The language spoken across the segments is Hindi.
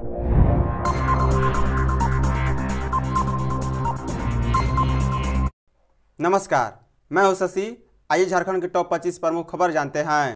नमस्कार, मैं हूं शशि। आइए झारखंड के टॉप 25 प्रमुख खबर जानते हैं।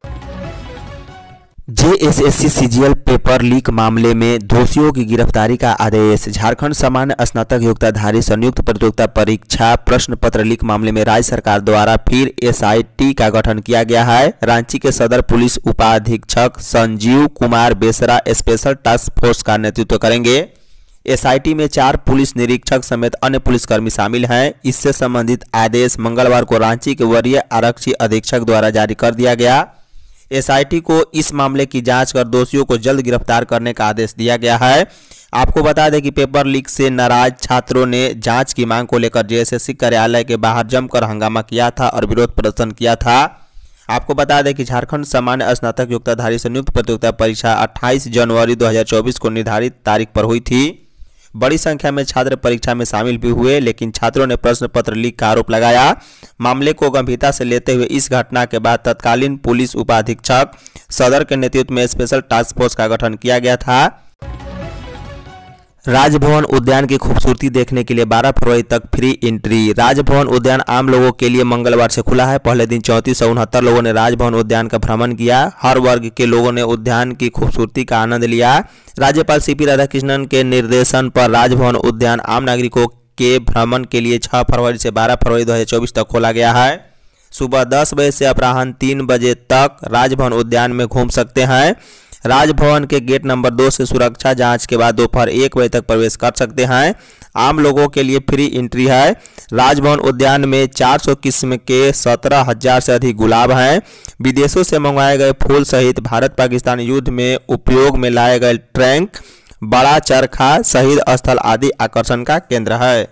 जेएसएससी सीजीएल पेपर लीक मामले में दोषियों की गिरफ्तारी का आदेश। झारखंड सामान्य स्नातक योग्यताधारी संयुक्त प्रतियोगिता परीक्षा प्रश्न पत्र लीक मामले में राज्य सरकार द्वारा फिर एसआईटी का गठन किया गया है। रांची के सदर पुलिस उपाधीक्षक Sanjeev Kumar Besra special task force का नेतृत्व करेंगे। एसआईटी में 4 पुलिस निरीक्षक समेत अन्य पुलिसकर्मी शामिल हैं। इससे संबंधित आदेश मंगलवार को रांची के वरीय आरक्षी अधीक्षक द्वारा जारी कर दिया गया। एसआईटी को इस मामले की जांच कर दोषियों को जल्द गिरफ्तार करने का आदेश दिया गया है। आपको बता दें कि पेपर लीक से नाराज छात्रों ने जांच की मांग को लेकर जेएसएससी कार्यालय के बाहर जमकर हंगामा किया था और विरोध प्रदर्शन किया था। आपको बता दें कि झारखंड सामान्य स्नातक योग्यताधारी संयुक्त प्रतियोगिता परीक्षा 28 जनवरी 2024 को निर्धारित तारीख पर हुई थी। बड़ी संख्या में छात्र परीक्षा में शामिल भी हुए, लेकिन छात्रों ने प्रश्न पत्र लीक का आरोप लगाया। मामले को गंभीरता से लेते हुए इस घटना के बाद तत्कालीन पुलिस उपाधीक्षक सदर के नेतृत्व में स्पेशल टास्क फोर्स का गठन किया गया था। राजभवन उद्यान की खूबसूरती देखने के लिए 12 फरवरी तक फ्री एंट्री। राजभवन उद्यान आम लोगों के लिए मंगलवार से खुला है। पहले दिन 3469 लोगों ने राजभवन उद्यान का भ्रमण किया। हर वर्ग के लोगों ने उद्यान की खूबसूरती का आनंद लिया। राज्यपाल सीपी राधाकृष्णन के निर्देशन पर राजभवन उद्यान आम नागरिकों के भ्रमण के लिए 6 फरवरी से 12 फरवरी 2024 तक खोला गया है। सुबह 10 बजे से अपराह्न 3 बजे तक राजभवन उद्यान में घूम सकते हैं। राजभवन के गेट नंबर 2 से सुरक्षा जांच के बाद दोपहर 1 बजे तक प्रवेश कर सकते हैं। आम लोगों के लिए फ्री एंट्री है। राजभवन उद्यान में 400 किस्म के 17,000 से अधिक गुलाब हैं। विदेशों से मंगवाए गए फूल सहित भारत पाकिस्तान युद्ध में उपयोग में लाए गए टैंक, बड़ा चरखा, शहीद स्थल आदि आकर्षण का केंद्र है।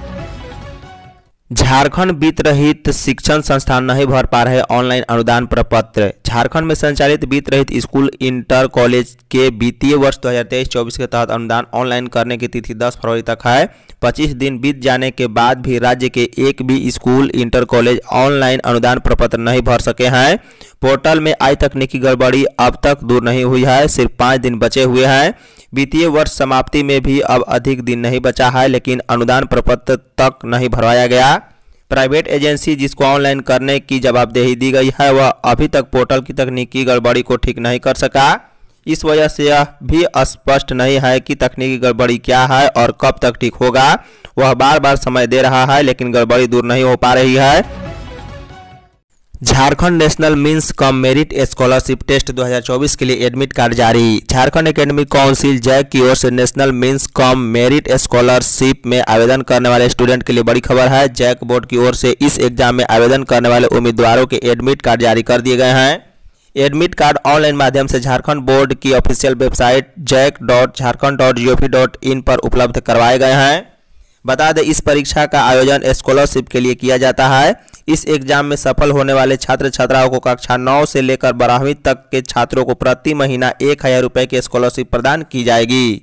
झारखंड वित्त रहित शिक्षण संस्थान नहीं भर पा रहे ऑनलाइन अनुदान प्रपत्र। झारखंड में संचालित वित्त रहित स्कूल इंटर कॉलेज के वित्तीय वर्ष 2023-24 के तहत अनुदान ऑनलाइन करने की तिथि 10 फरवरी तक है। 25 दिन बीत जाने के बाद भी राज्य के एक भी स्कूल इंटर कॉलेज ऑनलाइन अनुदान प्रपत्र नहीं भर सके हैं। पोर्टल में आई तकनीकी गड़बड़ी अब तक दूर नहीं हुई है। सिर्फ 5 दिन बचे हुए हैं। वित्तीय वर्ष समाप्ति में भी अब अधिक दिन नहीं बचा है, लेकिन अनुदान प्रपत्र तक नहीं भरवाया गया। प्राइवेट एजेंसी जिसको ऑनलाइन करने की जवाबदेही दी गई है, वह अभी तक पोर्टल की तकनीकी गड़बड़ी को ठीक नहीं कर सका। इस वजह से यह भी स्पष्ट नहीं है कि तकनीकी गड़बड़ी क्या है और कब तक ठीक होगा। वह बार बार समय दे रहा है, लेकिन गड़बड़ी दूर नहीं हो पा रही है। Jharkhand national means cum merit scholarship test 2024 के लिए एडमिट कार्ड जारी। झारखंड एकेडमिक काउंसिल जैक की ओर से national means cum merit scholarship में आवेदन करने वाले स्टूडेंट के लिए बड़ी खबर है। जैक बोर्ड की ओर से इस एग्जाम में आवेदन करने वाले उम्मीदवारों के एडमिट कार्ड जारी कर दिए गए हैं। एडमिट कार्ड ऑनलाइन माध्यम से झारखंड बोर्ड की ऑफिशियल वेबसाइट jack.jharkhand.gov.in पर उपलब्ध करवाए गए हैं। बता दें, इस परीक्षा का आयोजन स्कॉलरशिप के लिए किया जाता है। इस एग्जाम में सफल होने वाले छात्र छात्राओं को कक्षा 9 से लेकर 12वीं तक के छात्रों को प्रति महीना 1000 रुपए की स्कॉलरशिप प्रदान की जाएगी।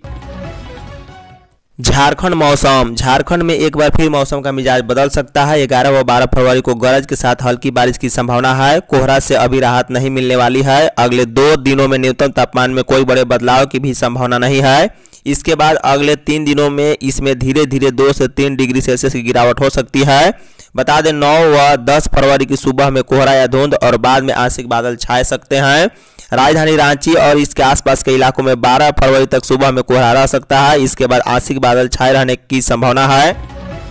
झारखंड मौसम। झारखंड में एक बार फिर मौसम का मिजाज बदल सकता है। 11 व 12 फरवरी को गरज के साथ हल्की बारिश की संभावना है। कोहरा से अभी राहत नहीं मिलने वाली है। अगले 2 दिनों में न्यूनतम तापमान में कोई बड़े बदलाव की भी संभावना नहीं है। इसके बाद अगले 3 दिनों में इसमें धीरे धीरे 2 से 3 डिग्री सेल्सियस की गिरावट हो सकती है। बता दें, 9 व 10 फरवरी की सुबह में कोहरा या धुंध और बाद में आंशिक बादल छाए सकते हैं। राजधानी रांची और इसके आसपास के इलाकों में 12 फरवरी तक सुबह में कोहरा रह सकता है। इसके बाद आंशिक बादल छाए रहने की संभावना है।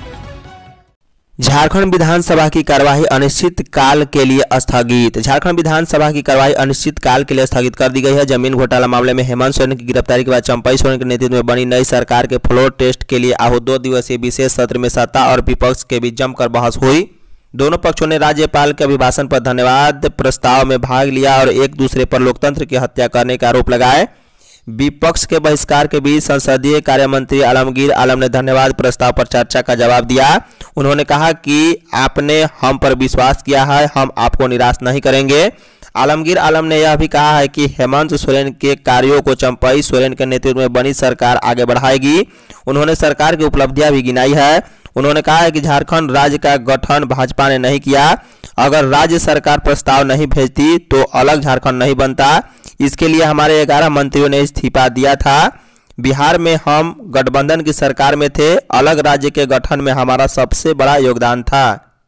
झारखंड विधानसभा की कार्यवाही अनिश्चित काल के लिए स्थगित। झारखंड विधानसभा की कार्यवाही अनिश्चित काल के लिए स्थगित कर दी गई है। जमीन घोटाला मामले में हेमंत सोरेन की गिरफ्तारी के बाद चंपई सोरेन के नेतृत्व में बनी नई सरकार के फ्लोर टेस्ट के लिए आहूत 2 दिवसीय विशेष सत्र में सत्ता और विपक्ष के बीच जमकर बहस हुई। दोनों पक्षों ने राज्यपाल के अभिभाषण पर धन्यवाद प्रस्ताव में भाग लिया और एक दूसरे पर लोकतंत्र की हत्या करने का आरोप लगाए। विपक्ष के बहिष्कार के बीच संसदीय कार्य मंत्री आलमगीर आलम ने धन्यवाद प्रस्ताव पर चर्चा का जवाब दिया। उन्होंने कहा कि आपने हम पर विश्वास किया है, हम आपको निराश नहीं करेंगे। आलमगीर आलम ने यह भी कहा है कि हेमंत सोरेन के कार्यों को चंपई सोरेन के नेतृत्व में बनी सरकार आगे बढ़ाएगी। उन्होंने सरकार की उपलब्धियां भी गिनाई है। उन्होंने कहा है कि झारखंड राज्य का गठन भाजपा ने नहीं किया। अगर राज्य सरकार प्रस्ताव नहीं भेजती तो अलग झारखंड नहीं बनता। इसके लिए हमारे 11 मंत्रियों ने इस्तीफा दिया था। बिहार में हम गठबंधन की सरकार में थे, अलग राज्य के गठन में हमारा सबसे बड़ा योगदान था।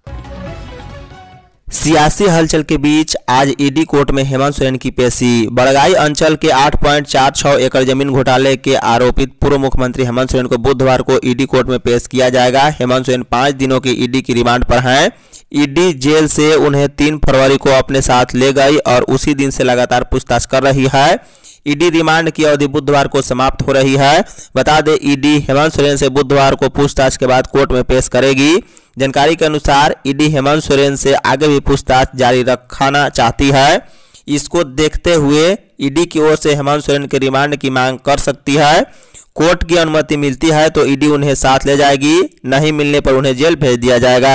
सियासी हलचल के बीच आज ईडी कोर्ट में हेमंत सोरेन की पेशी। बड़गाई अंचल के 8.46 एकड़ जमीन घोटाले के आरोपित पूर्व मुख्यमंत्री हेमंत सोरेन को बुधवार को ईडी कोर्ट में पेश किया जाएगा। हेमंत सोरेन 5 दिनों की ईडी की रिमांड पर हैं। ईडी जेल से उन्हें 3 फरवरी को अपने साथ ले गई और उसी दिन से लगातार पूछताछ कर रही है। ईडी रिमांड की अवधि बुधवार को समाप्त हो रही है। बता दें, ईडी हेमंत सोरेन से बुधवार को पूछताछ के बाद कोर्ट में पेश करेगी। जानकारी के अनुसार ईडी हेमंत सोरेन से आगे भी पूछताछ जारी रखना चाहती है। इसको देखते हुए ईडी की ओर से हेमंत सोरेन के रिमांड की मांग कर सकती है। कोर्ट की अनुमति मिलती है तो ईडी उन्हें साथ ले जाएगी, नहीं मिलने पर उन्हें जेल भेज दिया जाएगा।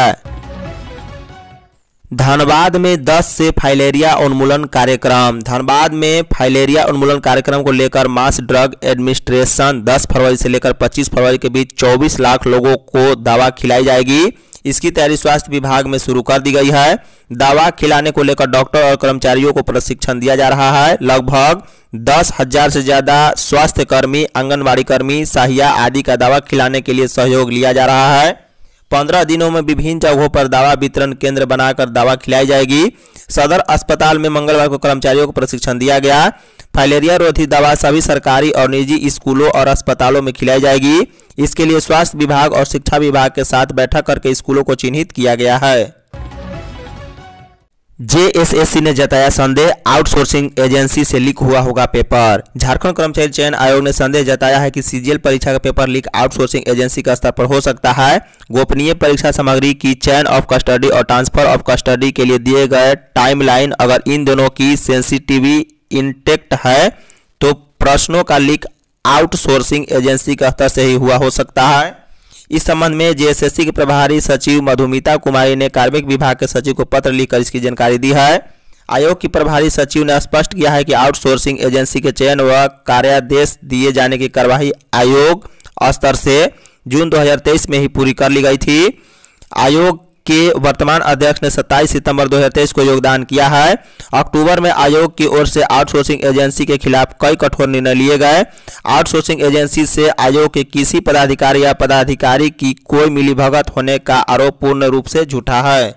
धनबाद में 10 से फाइलेरिया उन्मूलन कार्यक्रम। धनबाद में फाइलेरिया उन्मूलन कार्यक्रम को लेकर मास ड्रग एडमिनिस्ट्रेशन 10 फरवरी से लेकर 25 फरवरी के बीच 24 लाख लोगों को दवा खिलाई जाएगी। इसकी तैयारी स्वास्थ्य विभाग में शुरू कर दी गई है। दवा खिलाने को लेकर डॉक्टर और कर्मचारियों को प्रशिक्षण दिया जा रहा है। लगभग 10,000 से ज्यादा स्वास्थ्य कर्मी, आंगनबाड़ी कर्मी, सहिया आदि का दवा खिलाने के लिए सहयोग लिया जा रहा है। 15 दिनों में विभिन्न जगहों पर दवा वितरण केंद्र बनाकर दवा खिलाई जाएगी। सदर अस्पताल में मंगलवार को कर्मचारियों को प्रशिक्षण दिया गया। फाइलेरिया रोधी दवा सभी सरकारी और निजी स्कूलों और अस्पतालों में खिलाई जाएगी। इसके लिए स्वास्थ्य विभाग और शिक्षा विभाग के साथ बैठक करके स्कूलों को चिन्हित किया गया है। जेएसएससी ने जताया संदेह, आउटसोर्सिंग एजेंसी से लीक हुआ होगा पेपर। झारखंड कर्मचारी चयन आयोग ने संदेह जताया है कि सीजीएल परीक्षा का पेपर लीक आउटसोर्सिंग एजेंसी का स्तर पर हो सकता है। गोपनीय परीक्षा सामग्री की चैन ऑफ कस्टडी और ट्रांसफर ऑफ कस्टडी के लिए दिए गए टाइमलाइन अगर इन दोनों की सेंसिटिविटी इंटेक्ट है तो प्रश्नों का लीक आउटसोर्सिंग एजेंसी के स्तर से ही हुआ हो सकता है। इस संबंध में जेएसएससी के प्रभारी सचिव मधुमिता कुमारी ने कार्मिक विभाग के सचिव को पत्र लिखकर इसकी जानकारी दी है। आयोग की प्रभारी सचिव ने स्पष्ट किया है कि आउटसोर्सिंग एजेंसी के चयन व कार्यादेश दिए जाने की कार्यवाही आयोग स्तर से जून 2023 में ही पूरी कर ली गई थी। आयोग के वर्तमान अध्यक्ष ने 27 सितंबर 2023 को योगदान किया है। अक्टूबर में आयोग की ओर से आउटसोर्सिंग एजेंसी के खिलाफ कई कठोर निर्णय लिए गए। आउटसोर्सिंग एजेंसी से आयोग के किसी पदाधिकारी या पदाधिकारी की कोई मिलीभगत होने का आरोप पूर्ण रूप से झूठा है।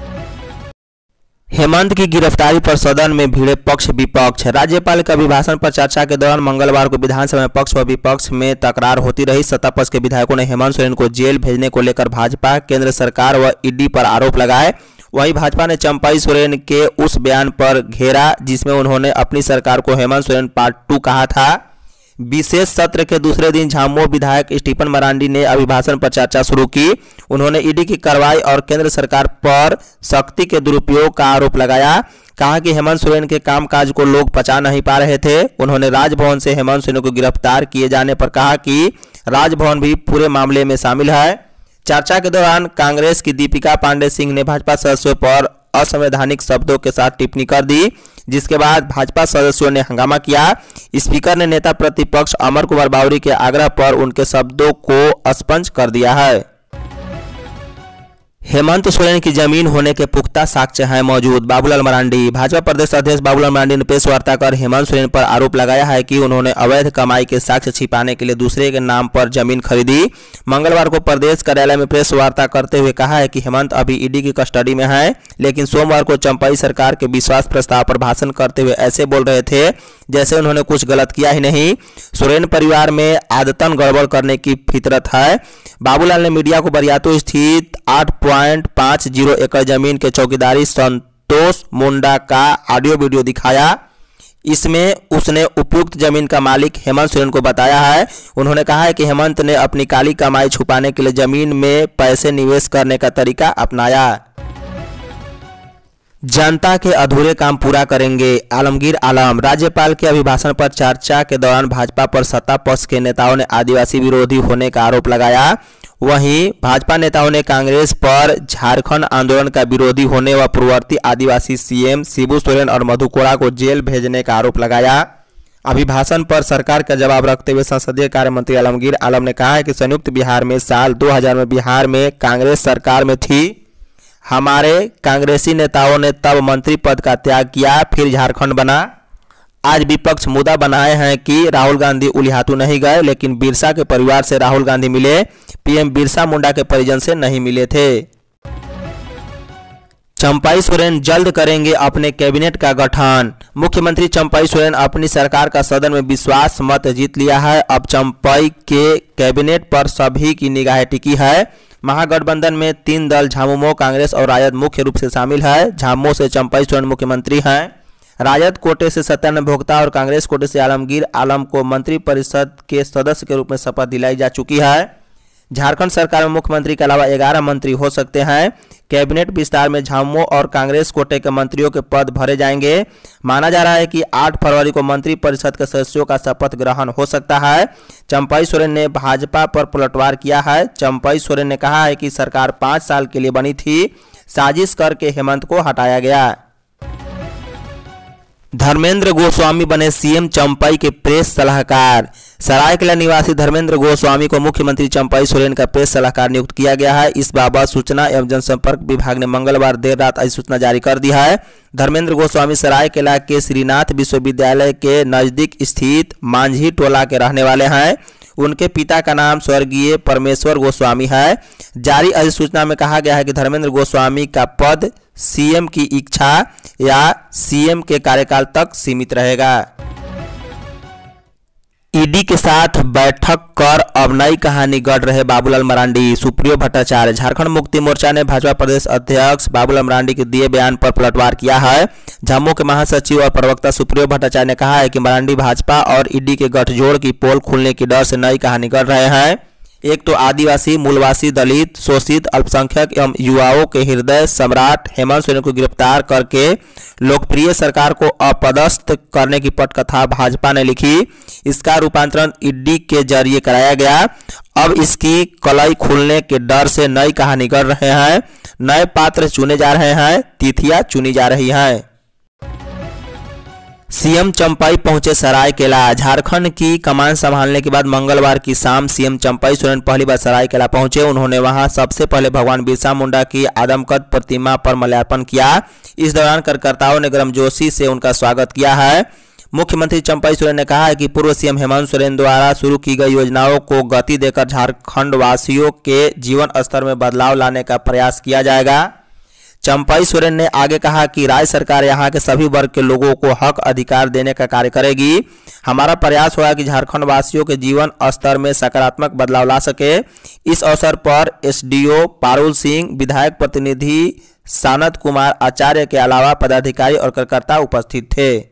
हेमंत की गिरफ्तारी पर सदन में भिड़े पक्ष विपक्ष। राज्यपाल के अभिभाषण पर चर्चा के दौरान मंगलवार को विधानसभा में पक्ष व विपक्ष में तकरार होती रही। सत्ता पक्ष के विधायकों ने हेमंत सोरेन को जेल भेजने को लेकर भाजपा, केंद्र सरकार व ईडी पर आरोप लगाए। वहीं भाजपा ने चंपाई सोरेन के उस बयान पर घेरा जिसमें उन्होंने अपनी सरकार को हेमंत सोरेन पार्ट 2 कहा था। विशेष सत्र के दूसरे दिन झामुमो विधायक स्टीफन मरांडी ने अभिभाषण पर चर्चा शुरू की। उन्होंने ईडी की कार्रवाई और केंद्र सरकार पर शक्ति के दुरुपयोग का आरोप लगाया। कहा कि हेमंत सोरेन के कामकाज को लोग पचा नहीं पा रहे थे। उन्होंने राजभवन से हेमंत सोरेन को गिरफ्तार किए जाने पर कहा कि राजभवन भी पूरे मामले में शामिल है। चर्चा के दौरान कांग्रेस की दीपिका पांडे सिंह ने भाजपा सदस्यों पर असंवैधानिक शब्दों के साथ टिप्पणी कर दी, जिसके बाद भाजपा सदस्यों ने हंगामा किया। स्पीकर ने नेता प्रतिपक्ष अमर कुमार बावरी के आग्रह पर उनके शब्दों को स्पंज कर दिया है। हेमंत सोरेन की जमीन होने के पुख्ता साक्ष्य हैं मौजूद, बाबूलाल मरांडी। भाजपा प्रदेश अध्यक्ष बाबूलाल मरांडी ने प्रेस वार्ता कर हेमंत सोरेन पर आरोप लगाया है कि उन्होंने अवैध कमाई के साक्ष्य छिपाने के लिए दूसरे के नाम पर जमीन खरीदी। मंगलवार को प्रदेश कार्यालय में प्रेस वार्ता करते हुए कहा है कि हेमंत अभी ईडी की कस्टडी में है, लेकिन सोमवार को चंपाई सरकार के विश्वास प्रस्ताव पर भाषण करते हुए ऐसे बोल रहे थे जैसे उन्होंने कुछ गलत किया ही नहीं। सोरेन परिवार में आदतन गड़बड़ करने की फितरत है। बाबूलाल ने मीडिया को बरियातू स्थित 8.50 एकड़ जमीन के चौकीदारी संतोष मुंडा का ऑडियो वीडियो दिखाया। इसमें उसने उपयुक्त जमीन का मालिक हेमंत सोरेन को बताया है। उन्होंने कहा है कि हेमंत ने अपनी काली कमाई छुपाने के लिए जमीन में पैसे निवेश करने का तरीका अपनाया। जनता के अधूरे काम पूरा करेंगे, आलमगीर आलम। राज्यपाल के अभिभाषण पर चर्चा के दौरान भाजपा पर सत्ता पक्ष के नेताओं ने आदिवासी विरोधी होने का आरोप लगाया। वहीं भाजपा नेताओं ने कांग्रेस पर झारखंड आंदोलन का विरोधी होने व पूर्ववर्ती आदिवासी सीएम शिबू सोरेन और मधु कोड़ा को जेल भेजने का आरोप लगाया। अभिभाषण पर सरकार का जवाब रखते हुए संसदीय कार्य मंत्री आलमगीर आलम ने कहा है कि संयुक्त बिहार में साल 2000 में बिहार में कांग्रेस सरकार में थी। हमारे कांग्रेसी नेताओं ने तब मंत्री पद का त्याग किया, फिर झारखंड बना। आज विपक्ष मुद्दा बनाए हैं कि राहुल गांधी उलिहातू नहीं गए, लेकिन बिरसा के परिवार से राहुल गांधी मिले, पीएम बिरसा मुंडा के परिजन से नहीं मिले थे। चंपाई सोरेन जल्द करेंगे अपने कैबिनेट का गठन। मुख्यमंत्री चंपाई सोरेन अपनी सरकार का सदन में विश्वास मत जीत लिया है। अब चंपाई के कैबिनेट पर सभी की निगाहें टिकी है। महागठबंधन में 3 दल झामुमो, कांग्रेस और राजद मुख्य रूप से शामिल है। झामुमो से चंपाई सोरेन मुख्यमंत्री हैं। राजद कोटे से सत्यानंद भोक्ता और कांग्रेस कोटे से आलमगीर आलम को मंत्रिपरिषद के सदस्य के रूप में शपथ दिलाई जा चुकी है। झारखंड सरकार में मुख्यमंत्री के अलावा 11 मंत्री हो सकते हैं। कैबिनेट विस्तार में झामुमो और कांग्रेस कोटे के मंत्रियों के पद भरे जाएंगे। माना जा रहा है कि 8 फरवरी को मंत्रिपरिषद के सदस्यों का शपथ ग्रहण हो सकता है। चंपाई सोरेन ने भाजपा पर पलटवार किया है। चंपाई सोरेन ने कहा है कि सरकार 5 साल के लिए बनी थी, साजिश करके हेमंत को हटाया गया। धर्मेंद्र गोस्वामी बने सीएम चंपाई के प्रेस सलाहकार। सरायकेला निवासी धर्मेंद्र गोस्वामी को मुख्यमंत्री चंपाई सोरेन का प्रेस सलाहकार नियुक्त किया गया है। इस बाबत सूचना एवं जनसंपर्क विभाग ने मंगलवार देर रात अधिसूचना जारी कर दी है। धर्मेंद्र गोस्वामी सरायकेला के श्रीनाथ विश्वविद्यालय के नजदीक स्थित मांझी टोला के रहने वाले हैं। उनके पिता का नाम स्वर्गीय परमेश्वर गोस्वामी है। जारी अधिसूचना में कहा गया है कि धर्मेंद्र गोस्वामी का पद सीएम की इच्छा या सीएम के कार्यकाल तक सीमित रहेगा। ईडी के साथ बैठक कर अब नई कहानी गढ़ रहे बाबूलाल मरांडी। सुप्रियो भट्टाचार्य। झारखंड मुक्ति मोर्चा ने भाजपा प्रदेश अध्यक्ष बाबूलाल मरांडी के दिए बयान पर पलटवार किया है। झामुमो के महासचिव और प्रवक्ता सुप्रियो भट्टाचार्य ने कहा है कि मरांडी भाजपा और ईडी के गठजोड़ की पोल खुलने की डर से नई कहानी गढ़ रहे हैं। एक तो आदिवासी, मूलवासी, दलित, शोषित, अल्पसंख्यक एवं युवाओं के हृदय सम्राट हेमंत सोरेन को गिरफ्तार करके लोकप्रिय सरकार को अपदस्थ करने की पटकथा भाजपा ने लिखी। इसका रूपांतरण ईडी के जरिए कराया गया। अब इसकी कलई खुलने के डर से नई कहानी गढ़ रहे हैं। नए पात्र चुने जा रहे हैं, तिथियां चुनी जा रही हैं। सीएम चंपाई पहुंचे सरायकेला। झारखंड की कमान संभालने के बाद मंगलवार की शाम सीएम चंपाई सोरेन पहली बार सरायकेला पहुंचे। उन्होंने वहां सबसे पहले भगवान बिरसा मुंडा की आदमकद प्रतिमा पर माल्यार्पण किया। इस दौरान कार्यकर्ताओं ने गर्मजोशी से उनका स्वागत किया है। मुख्यमंत्री चंपाई सोरेन ने कहा है कि पूर्व सीएम हेमंत सोरेन द्वारा शुरू की गई योजनाओं को गति देकर झारखंड वासियों के जीवन स्तर में बदलाव लाने का प्रयास किया जाएगा। चंपाई सोरेन ने आगे कहा कि राज्य सरकार यहां के सभी वर्ग के लोगों को हक अधिकार देने का कार्य करेगी। हमारा प्रयास होगा कि झारखंड वासियों के जीवन स्तर में सकारात्मक बदलाव ला सके। इस अवसर पर एसडीओ पारुल सिंह, विधायक प्रतिनिधि सानत कुमार आचार्य के अलावा पदाधिकारी और कार्यकर्ता उपस्थित थे।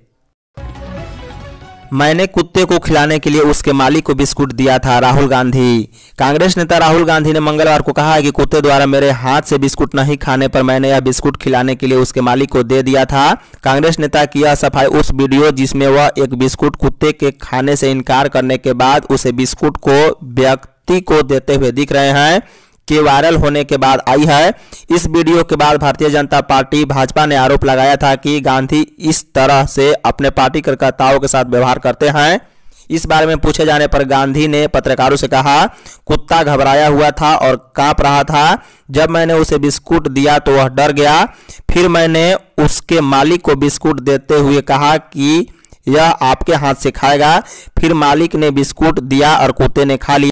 मैंने कुत्ते को खिलाने के लिए उसके मालिक को बिस्कुट दिया था, राहुल गांधी। कांग्रेस नेता राहुल गांधी ने मंगलवार को कहा है कि कुत्ते द्वारा मेरे हाथ से बिस्कुट नहीं खाने पर मैंने यह बिस्कुट खिलाने के लिए उसके मालिक को दे दिया था। कांग्रेस नेता की यह सफाई उस वीडियो जिसमें वह एक बिस्कुट कुत्ते के खाने से इनकार करने के बाद उसे बिस्कुट को व्यक्ति को देते हुए दिख रहे हैं के वायरल होने के बाद आई है। इस वीडियो के बाद भारतीय जनता पार्टी भाजपा ने आरोप लगाया था कि गांधी इस तरह से अपने पार्टी कार्यकर्ताओं के साथ व्यवहार करते हैं। इस बारे में पूछे जाने पर गांधी ने पत्रकारों से कहा, कुत्ता घबराया हुआ था और कांप रहा था। जब मैंने उसे बिस्कुट दिया तो वह डर गया। फिर मैंने उसके मालिक को बिस्कुट देते हुए कहा कि यह आपके हाथ से खाएगा। फिर मालिक ने बिस्कुट दिया और कुत्ते ने खा लिया।